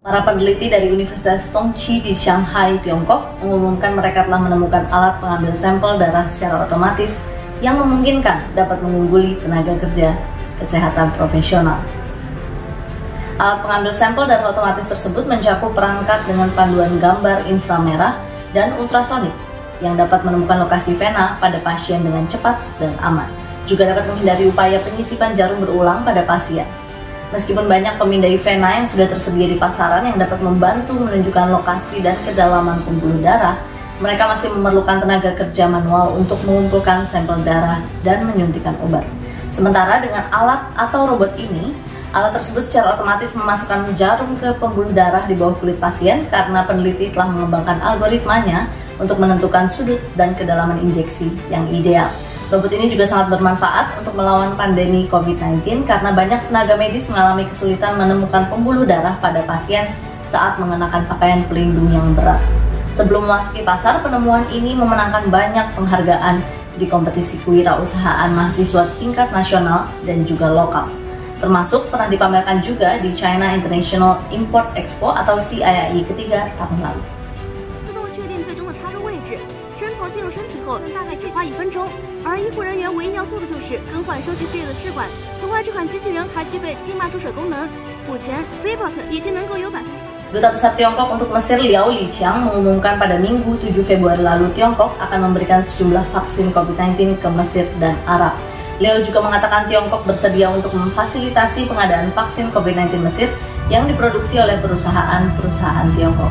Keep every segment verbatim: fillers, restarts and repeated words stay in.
Para peneliti dari Universitas Tongji di Shanghai, Tiongkok, mengumumkan mereka telah menemukan alat pengambil sampel darah secara otomatis yang memungkinkan dapat mengungguli tenaga kerja kesehatan profesional. Alat pengambil sampel darah otomatis tersebut mencakup perangkat dengan panduan gambar inframerah dan ultrasonik yang dapat menemukan lokasi vena pada pasien dengan cepat dan aman. Juga dapat menghindari upaya penyisipan jarum berulang pada pasien. Meskipun banyak pemindai vena yang sudah tersedia di pasaran yang dapat membantu menunjukkan lokasi dan kedalaman pembuluh darah, mereka masih memerlukan tenaga kerja manual untuk mengumpulkan sampel darah dan menyuntikkan obat. Sementara dengan alat atau robot ini, alat tersebut secara otomatis memasukkan jarum ke pembuluh darah di bawah kulit pasien karena peneliti telah mengembangkan algoritmanya untuk menentukan sudut dan kedalaman injeksi yang ideal. Robot ini juga sangat bermanfaat untuk melawan pandemi covid sembilan belas karena banyak tenaga medis mengalami kesulitan menemukan pembuluh darah pada pasien saat mengenakan pakaian pelindung yang berat. Sebelum memasuki pasar, penemuan ini memenangkan banyak penghargaan di kompetisi kewirausahaan mahasiswa tingkat nasional dan juga lokal. Termasuk pernah dipamerkan juga di China International Import Expo atau C I I ketiga tahun lalu. 针头进入身体后，大概只花一分钟，而医护人员唯一要做的就是更换收集血液的试管。此外，这款机器人还具备静脉注射功能。目前 Vivot 已经能够有百。 Duta Besar Tiongkok untuk Mesir Liao Liqiang mengumumkan pada Minggu tujuh Februari lalu Tiongkok akan memberikan sejumlah vaksin covid sembilan belas ke Mesir dan Arab. Liao juga mengatakan Tiongkok bersedia untuk memfasilitasi pengadaan vaksin covid sembilan belas Mesir yang diproduksi oleh perusahaan-perusahaan Tiongkok.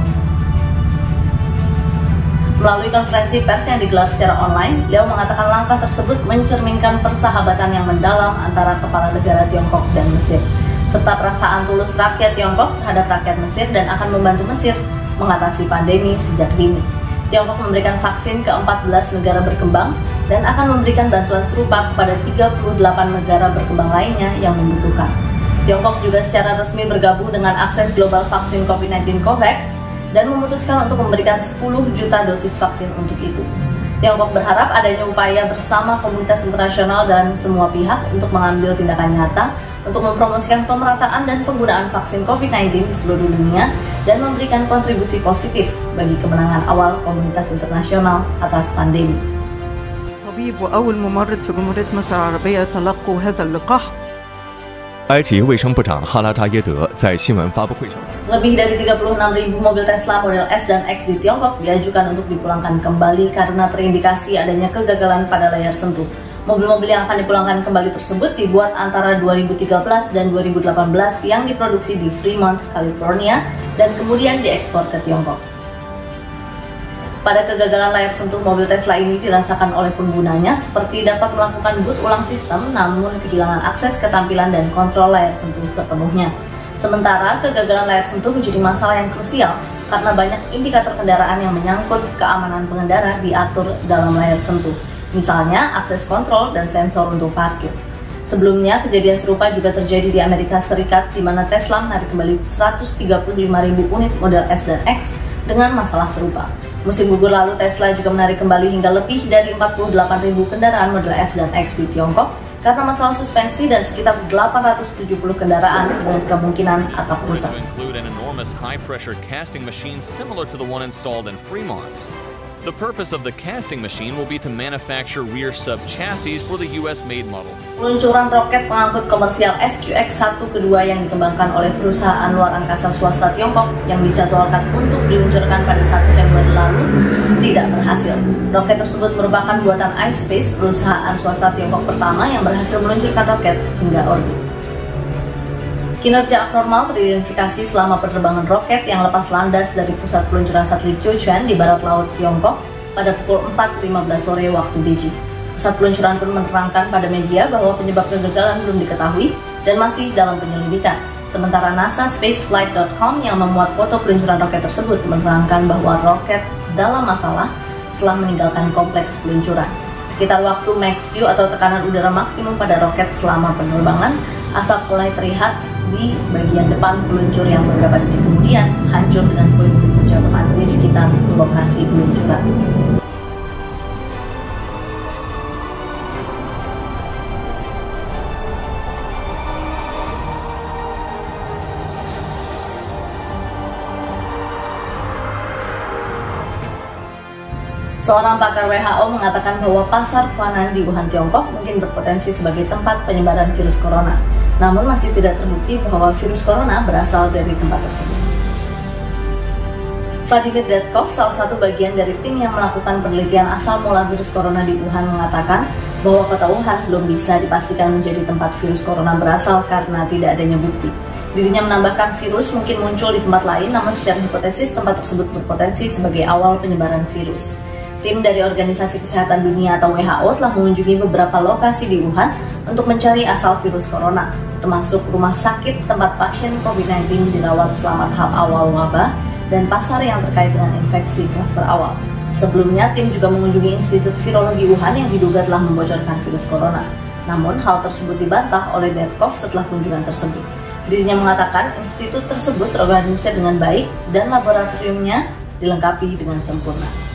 Melalui konferensi pers yang digelar secara online, Liao mengatakan langkah tersebut mencerminkan persahabatan yang mendalam antara kepala negara Tiongkok dan Mesir, serta perasaan tulus rakyat Tiongkok terhadap rakyat Mesir dan akan membantu Mesir mengatasi pandemi sejak dini. Tiongkok memberikan vaksin ke empat belas negara berkembang dan akan memberikan bantuan serupa kepada tiga puluh delapan negara berkembang lainnya yang membutuhkan. Tiongkok juga secara resmi bergabung dengan akses global vaksin covid sembilan belas COVAX dan memutuskan untuk memberikan sepuluh juta dosis vaksin untuk itu. Tiongkok berharap adanya upaya bersama komunitas internasional dan semua pihak untuk mengambil tindakan nyata untuk mempromosikan pemerataan dan penggunaan vaksin covid sembilan belas di seluruh dunia dan memberikan kontribusi positif bagi kemenangan awal komunitas internasional atas pandemi. طبيب وأول ممرض في جمهورية مصر العربية تلقوا هذا اللقاح. 埃及卫生部长哈拉塔耶德在新闻发布会上。 Lebih dari tiga puluh enam ribu mobil Tesla model S dan X di Tiongkok diajukan untuk dipulangkan kembali karena terindikasi adanya kegagalan pada layar sentuh. Mobil-mobil yang akan dipulangkan kembali tersebut dibuat antara dua ribu tiga belas dan dua ribu delapan belas yang diproduksi di Fremont, California dan kemudian diekspor ke Tiongkok. Pada kegagalan layar sentuh mobil Tesla ini dirasakan oleh penggunanya seperti dapat melakukan boot ulang sistem namun kehilangan akses ketampilan dan kontrol layar sentuh sepenuhnya. Sementara kegagalan layar sentuh menjadi masalah yang krusial karena banyak indikator kendaraan yang menyangkut keamanan pengendara diatur dalam layar sentuh. Misalnya akses kontrol dan sensor untuk parkir. Sebelumnya kejadian serupa juga terjadi di Amerika Serikat di mana Tesla menarik kembali seratus tiga puluh lima ribu unit model S dan X dengan masalah serupa. Musim gugur lalu Tesla juga menarik kembali hingga lebih dari empat puluh delapan ribu kendaraan model S dan X di Tiongkok karena masalah suspensi dan sekitar delapan ratus tujuh puluh kendaraan dengan kemungkinan atap rusak. The purpose of the casting machine will be to manufacture rear sub chassis for the U S-made model. Peluncuran roket pengangkut komersial S Q X satu kedua yang dikembangkan oleh perusahaan luar angkasa swasta Tiongkok yang dijadwalkan untuk diluncurkan pada satu Februari lalu tidak berhasil. Roket tersebut merupakan buatan iSpace, perusahaan swasta Tiongkok pertama yang berhasil meluncurkan roket hingga orbit. Kinerja abnormal teridentifikasi selama penerbangan roket yang lepas landas dari pusat peluncuran satelit Jiuquan di barat laut Tiongkok pada pukul empat lima belas sore waktu Beijing. Pusat peluncuran pun menerangkan pada media bahwa penyebab kegagalan belum diketahui dan masih dalam penyelidikan. Sementara NASA Spaceflight dot com yang memuat foto peluncuran roket tersebut menerangkan bahwa roket dalam masalah setelah meninggalkan kompleks peluncuran. Sekitar waktu max Q atau tekanan udara maksimum pada roket selama penerbangan, asap mulai terlihat di bagian depan peluncur yang beberapa detik kemudian hancur dengan puing-puing kejatuhan di sekitar lokasi peluncuran. Seorang pakar W H O mengatakan bahwa pasar Huanan di Wuhan, Tiongkok mungkin berpotensi sebagai tempat penyebaran virus corona. Namun masih tidak terbukti bahwa virus corona berasal dari tempat tersebut. Vladimir Detkov, salah satu bagian dari tim yang melakukan penelitian asal mula virus corona di Wuhan, mengatakan bahwa kota Wuhan belum bisa dipastikan menjadi tempat virus corona berasal karena tidak adanya bukti. Dirinya menambahkan virus mungkin muncul di tempat lain, namun secara hipotesis tempat tersebut berpotensi sebagai awal penyebaran virus. Tim dari Organisasi Kesehatan Dunia atau W H O telah mengunjungi beberapa lokasi di Wuhan untuk mencari asal virus corona, termasuk rumah sakit tempat pasien COVID sembilan belas dirawat selama tahap awal wabah dan pasar yang terkait dengan infeksi klaster awal. Sebelumnya, tim juga mengunjungi Institut Virologi Wuhan yang diduga telah membocorkan virus corona. Namun, hal tersebut dibantah oleh Detkov setelah kunjungan tersebut. Dirinya mengatakan institut tersebut terorganisir dengan baik dan laboratoriumnya dilengkapi dengan sempurna.